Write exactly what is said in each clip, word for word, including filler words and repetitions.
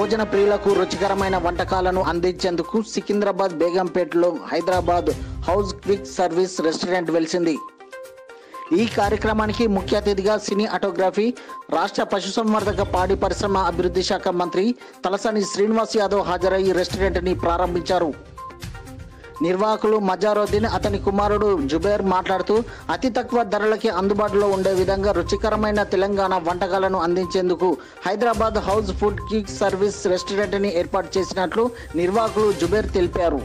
భోజన ప్రియులకు రుచికరమైన వంటకాలను అందించేందుకు సికింద్రాబాద్ బేగంపేటలో Hyderabad house quick service restaurant వెలిసింది. ఈ కార్యక్రమానికి ముఖ్య అతిథిగా సినీ ఆటోగ్రఫీ, రాష్ట్ర పశుసంవర్ధక పాడి పరిశ్రమ అభివృద్ధి శాఖ మంత్రి తలసాని శ్రీనివాస్ యాదవ్ హాజరై రెస్టారెంట్ని ప్రారంభించారు. నిర్వాహకులు మజారుద్దీన్, అతని కుమారుడు జుబేర్ మాట్లాడుతూ అతి తక్కువ ధరలకి అందుబాటులో ఉండే విధంగా రుచికరమైన తెలంగాణ వంటకాలను అందించేందుకు Hyderabad house food quick service రెస్టారెంట్ని ఏర్పాటు చేసినట్లు నిర్వాహకులు జుబేర్ తెలిపారు.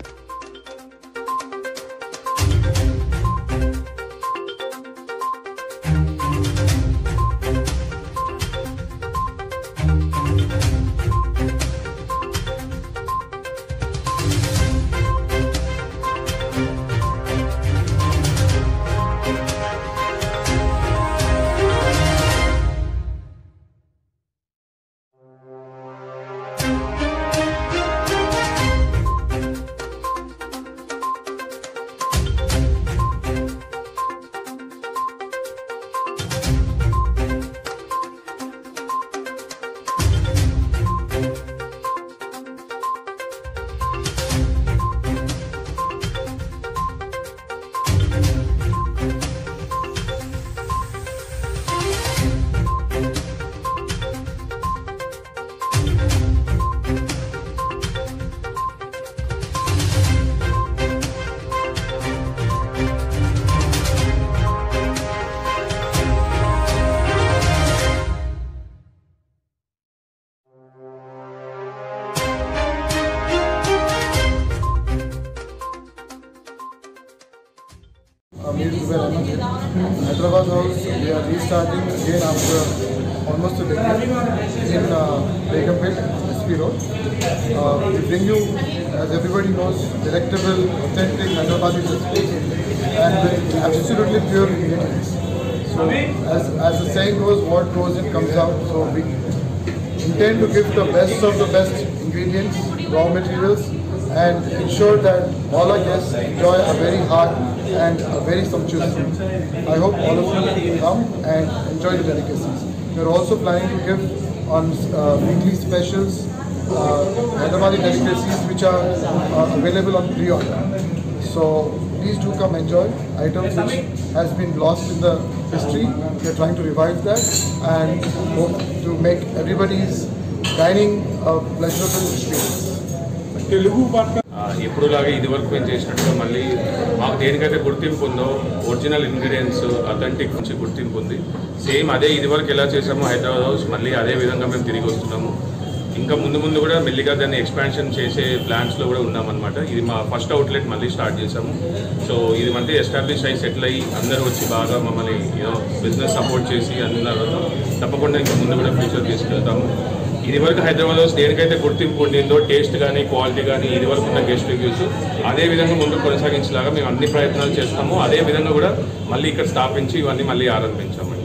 Hyderabad House, we are restarting again after almost a decade in uh, Begumpet, S P Road. Uh, we bring you, as everybody knows, delectable, authentic Hyderabadi recipes and with absolutely pure ingredients. So, as, as the saying goes, what goes in comes out. So, we intend to give the best of the best ingredients, raw materials, and ensure that all our guests enjoy a very hard and a very sumptuous food. I hope all of you come and enjoy the delicacies. We are also planning to give on uh, weekly specials uh, Hyderabadi delicacies which are uh, available on pre-order. So please do come enjoy items which has been lost in the history. We are trying to revive that and hope to make everybody's dining a pleasurable experience. ఎప్పుడులాగా ఇది వరకు మేము చేసినట్టుగా మళ్ళీ మాకు దేనికైతే గుర్తింపు ఉందో original ingredients authentic నుంచి గుర్తింపు ఉంది. సేమ్ అదే ఇది వరకు ఎలా చేసామో హైదరాబాద్ హౌస్ మళ్ళీ అదే విధంగా మేము తిరిగి వస్తున్నాము. ఇంకా ముందు ముందు కూడా మెల్లిగా దాన్ని ఎక్స్పాన్షన్ చేసే ప్లాన్స్లో కూడా ఉన్నామన్నమాట. ఇది మా ఫస్ట్ అవుట్లెట్ మళ్ళీ స్టార్ట్ చేసాము. సో ఇది మళ్ళీ ఎస్టాబ్లిష్ అయ్యి సెటిల్ అయ్యి అందరూ వచ్చి బాగా మమ్మల్ని యూనో బిజినెస్ సపోర్ట్ చేసి అందరూ తప్పకుండా ఇంకా ముందు కూడా ఫ్యూచర్ తీసుకెళ్తాము. ఇది వరకు హైదరాబాద్ హౌస్ దేనికైతే గుర్తింపు ఉండిందో టేస్ట్ కానీ క్వాలిటీ కానీ ఇది వరకు ఉన్న గెస్ట్ రివ్యూస్ అదే విధంగా ముందు కొనసాగించేలాగా మేము అన్ని ప్రయత్నాలు చేస్తాము. అదే విధంగా కూడా మళ్ళీ ఇక్కడ స్థాపించి ఇవన్నీ మళ్ళీ ఆరంభించాము.